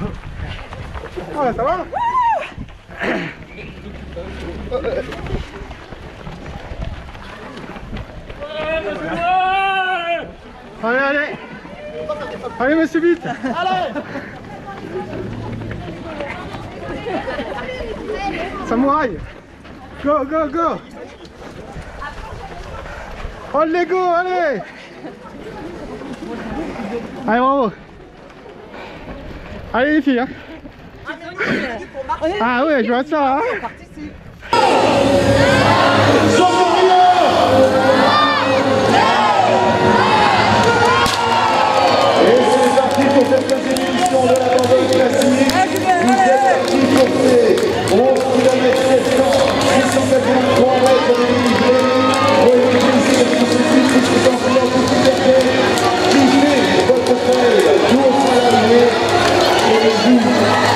Ah, ça va? Allez, allez! Allez, monsieur, vite! Allez! Samouraï! Go, go, go! Oh, les go, allez! Allez, bravo! Allez, les filles! Hein. Ah ouais, je vois ça! Hein. Et c'est parti pour cette deuxième édition de la Vendée classique. Vous êtes parti pour ces 11 km 700, 683 mètres de dénivelé. Voyez ici le processus qui se sent dans tout ce dernier. Kiffez votre trail, tout au sein de l'arrivée et les joues.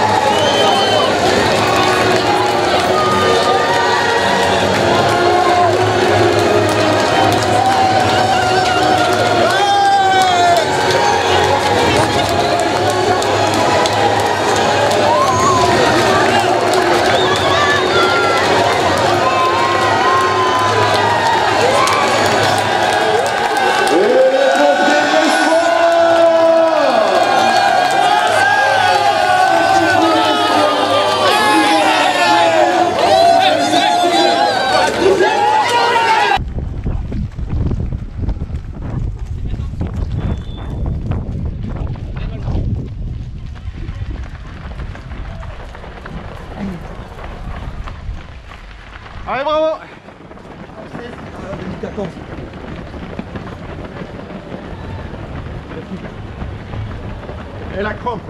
Allez, bravo! Et la crampe.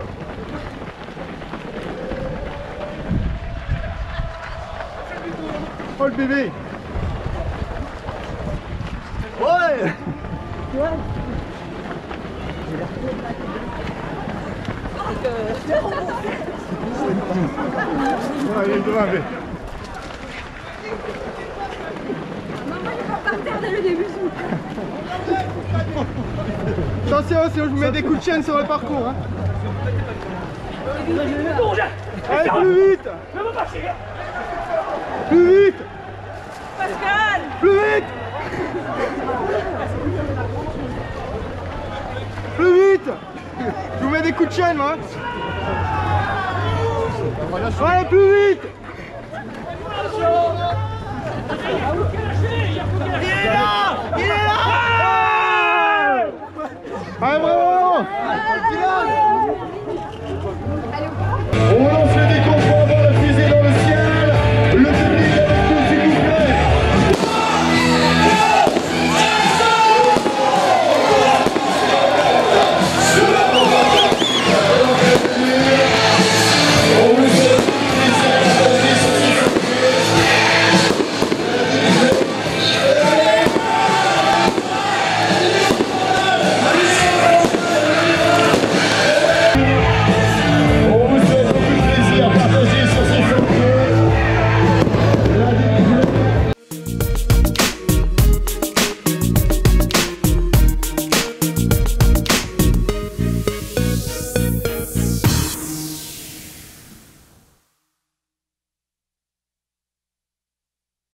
Oh le bébé! Ouais! Il est gravé. Attention, sinon je vous mets des coups de chaîne sur le parcours. Hein. Allez, plus vite! Plus vite! Pascal! Plus vite! Plus vite! Je vous mets des coups de chaîne, moi. Allez, plus vite! Il est là! Il est là! Allez, bravo!